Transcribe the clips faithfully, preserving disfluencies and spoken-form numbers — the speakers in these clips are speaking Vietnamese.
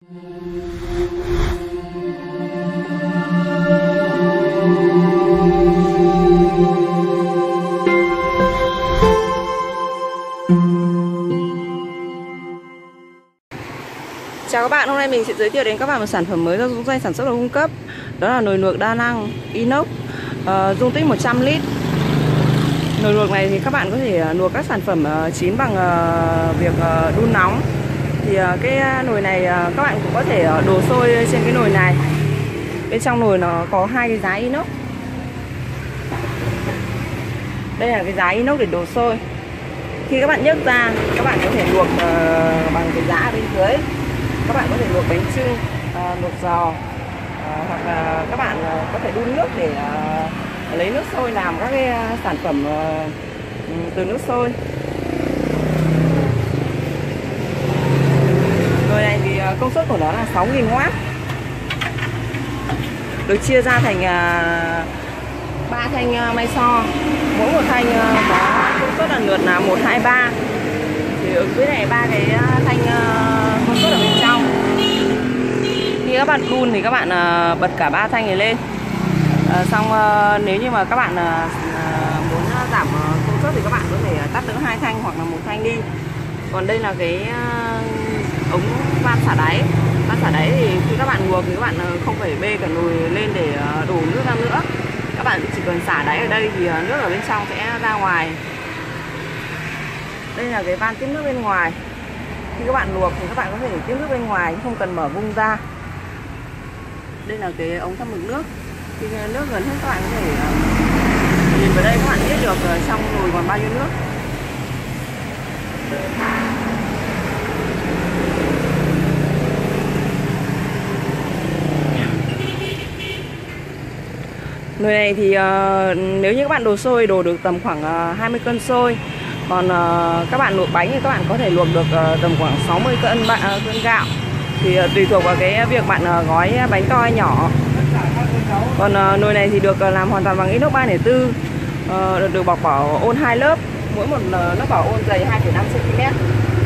Chào các bạn, hôm nay mình sẽ giới thiệu đến các bạn một sản phẩm mới do Dũng Doanh sản xuất và cung cấp. Đó là nồi luộc đa năng inox, uh, dung tích một trăm lít. Nồi luộc này thì các bạn có thể luộc các sản phẩm uh, chín bằng uh, việc uh, đun nóng. Thì uh, cái nồi này uh, các bạn cũng có thể uh, đổ xôi trên cái nồi này. Bên trong nồi nó có hai cái giá inox. Đây là cái giá inox để đổ xôi. Khi các bạn nhấc ra, các bạn có thể luộc uh, bằng cái giá ở bên dưới. Các bạn có thể luộc bánh chưng, uh, luộc giò, uh, hoặc là các bạn uh, có thể đun nước để uh, lấy nước sôi làm các cái uh, sản phẩm uh, từ nước sôi. Nồi này thì uh, công suất của nó là sáu nghìn oát, được chia ra thành ba uh, thanh uh, may so, mỗi một thanh uh, có công suất lần lượt là một, hai, ba. Thì ứng với này ba cái uh, thanh uh, công suất ở bên trong. Khi các bạn đun thì các bạn uh, bật cả ba thanh này lên. Uh, xong uh, nếu như mà các bạn uh, muốn giảm uh, công suất thì các bạn có thể tắt đỡ hai thanh hoặc là một thanh đi. Còn đây là cái uh, ống van xả đáy. Van xả đáy thì khi các bạn luộc thì các bạn uh, không phải bê cả nồi lên để uh, đổ nước ra nữa. Các bạn chỉ cần xả đáy ở đây thì uh, nước ở bên trong sẽ ra ngoài. Đây là cái van tiếp nước bên ngoài. Khi các bạn luộc thì các bạn có thể tiếp nước bên ngoài, không cần mở vung ra. Đây là cái ống thăm mực nước. Khi nước gần hết các bạn có thể nhìn vào đây, các bạn biết được trong nồi còn bao nhiêu nước. Nồi này thì uh, nếu như các bạn đổ xôi đổ được tầm khoảng uh, hai mươi cân xôi. Còn uh, các bạn luộc bánh thì các bạn có thể luộc được uh, tầm khoảng sáu mươi cân, uh, cân gạo. Thì uh, tùy thuộc vào cái việc bạn uh, gói bánh to hay nhỏ. Còn uh, nồi này thì được uh, làm hoàn toàn bằng inox ba không bốn, uh, được, được bọc bảo ôn hai lớp, mỗi một uh, lớp bảo ôn dày hai phẩy năm xăng ti mét.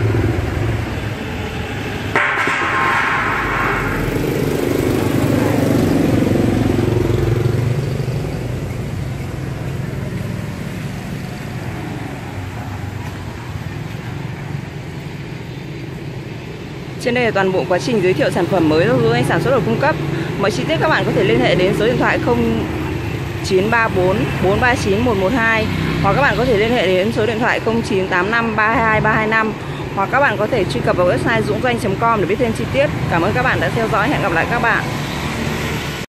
Trên đây là toàn bộ quá trình giới thiệu sản phẩm mới do Dũng Doanh sản xuất và cung cấp. Mọi chi tiết các bạn có thể liên hệ đến số điện thoại không chín ba bốn bốn ba chín một một hai, hoặc các bạn có thể liên hệ đến số điện thoại không chín tám năm ba hai ba hai năm, hoặc các bạn có thể truy cập vào website dũng doanh chấm com để biết thêm chi tiết. Cảm ơn các bạn đã theo dõi, hẹn gặp lại các bạn.